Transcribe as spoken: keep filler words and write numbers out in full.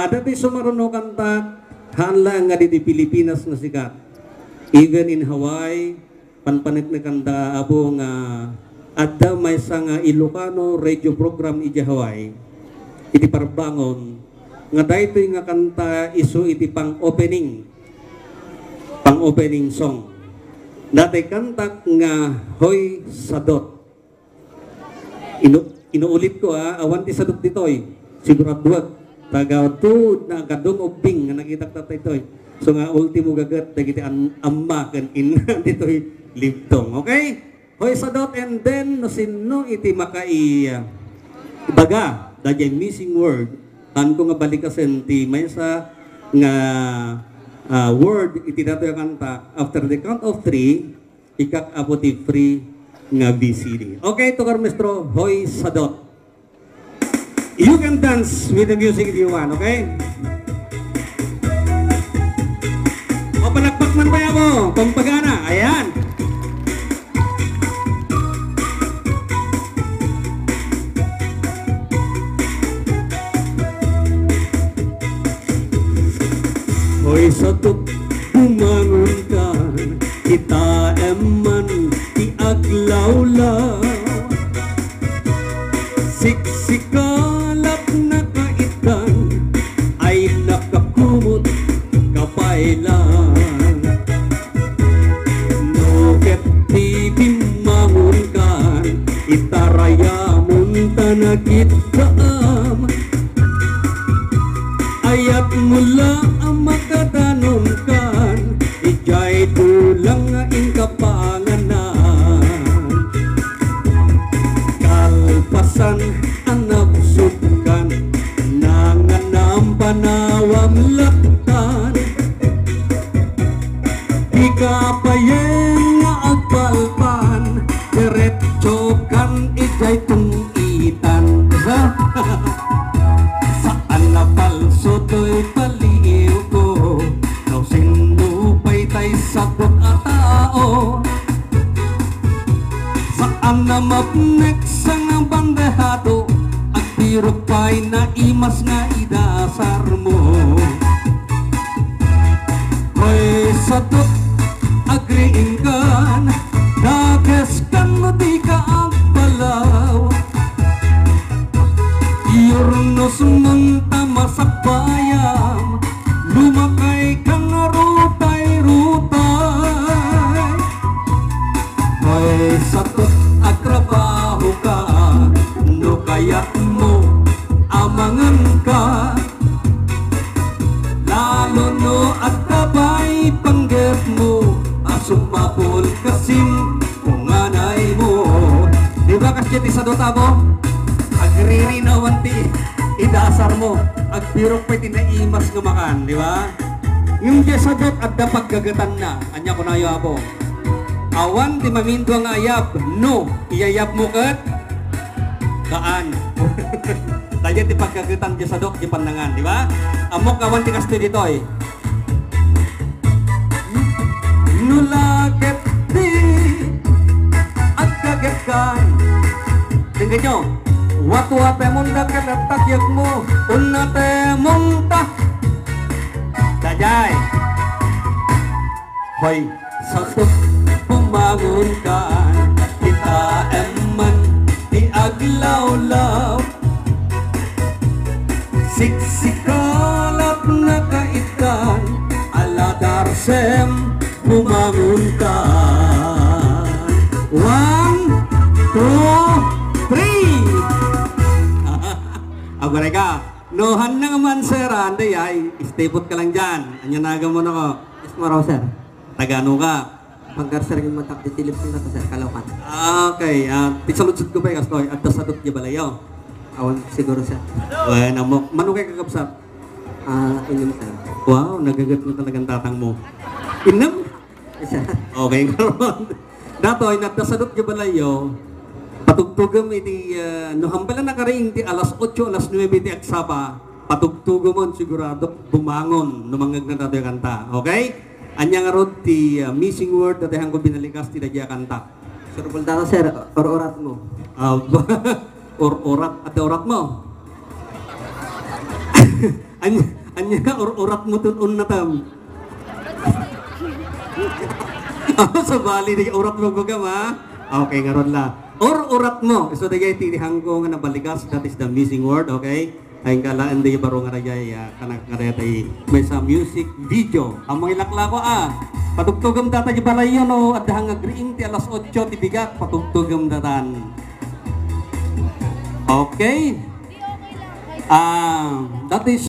Ada ti sumaruno kanta hanla nga di Pilipinas nga sikat. Even in Hawaii, panpanit na kanta abo nga adda may nga Ilocano radio program iti Hawaii. Iti parbangon nga daytoy nga kanta isu iti pang opening. Pang opening song. Dati kantak nga Hoy Sadot. Inu inuulit ko ha, awan ti sadot ditoy. Siguraduat. Tagaw to na kadong ubing nga nakita tatay toy. So nga ultimo gagat dagiti an amma ken inna ditoy libtong. Okay? Hoy Sadot, and then no sino iti makai uh, baga dagay missing word. Kan ko nga balikasen ti maysa nga uh, word iti datoy kanta. After the count of three, ikak apo ti free nga B C D. Okay, to Mestro, Hoy Sadot. You can dance with the music if you want, okay? O palakpak man pa mo, pampagana, ayan. Hoy Sadot, bumangon ka, kita eman iaglaw-law. Siksikalap na kaitan ay nakakumot kapailan. No ket ti bimangon kan itaraya munta na kitam. Ayat mula ang makadanon kan ijay dulang nga inkapanganan. Kalpasan anak sukan nanganam panawam laktan. Ikapayen nga agpalpan diretso kan ijay tungitan. Saan na palso to'y paliw ko, no sinupay tay sabot at tao. Saan na mapnek sang bandehado, at birok pa'y naimas nga idasar mo. Hoy Sadot, agriin kan, dages kan mo di ka agbalaw. Iurnos mong tama sa bayam, lumakay ka nga rutay-rutay. Hoy Sadot, agtrabaho ka, no kaya't mo amangan ka. Lalo no at tabay panggap mo, asumapol kasim kung anay mo. Di ba kasi ti Sadot abo? Agririnawan ti idasar mo, agbirok pa'y tinaimas nga makan, di ba? Yung di Sadot at dapat gagatan na, anya ko na yo abo. Awan ti maminto ang ayab, no, iyayab mo kat kaan. Tanya ti pagkagatan di Sadot di pandangan, di ba? Amok awan ti kasto ditoy. Nulaket di at kagakan. Tingnan nyo, wat-wate munda kadatak mo, unate munta. Dajay. Hoy Sadot, bumangon ka, kita eman di aglaw-law. Siksikalap na kaitan, aladarsem bumangon ka. One, two, three. Agore ka, nohan na naman sir, anday ay, istipot ka lang dyan. Anya naga mo na ko. Yes, maraw sir. Tagano ka? Pagkar sir yung matak di tilip na ka sir, Caloocan. Okay, uh, pitsaludsud ko ba yung kastoy? At Sadot niya balayaw? Awan siguro sir. Bueno, mo, mano kay kakabsat? Ah, inyong sir. Wow, nagagat mo talagang tatang mo. Inam? Yes, sir. Okay, karon. Datoy, at Sadot niya balayaw, patugtugam iti, uh, no hambala na karing ti alas otso, alas nuwebe ti agsaba, patugtugam mo sigurado bumangon numangag na datoy kanta. Okay? Anya nga rod ti uh, missing word na tayang ko binalikas ti dadya kanta. Sir, bulta sir, or-orat mo. Uh, or orat at orat mo. Anya, anya ka, or urat mo tunon na tam. Oh, so bali, di urat mo gugam, ha? Okay, ngaron la. Or urat mo. So, di kayo titihang ko nga nabalikas, that is the missing word, okay? Ay kala hindi baro nga rayay kanak nga tay may sa music video. Among ilakla ko ah. Patugtugam data di balayo no at hang agreeing ti alas otso ti bigat patugtugam datan. Okay? Ah, uh, that is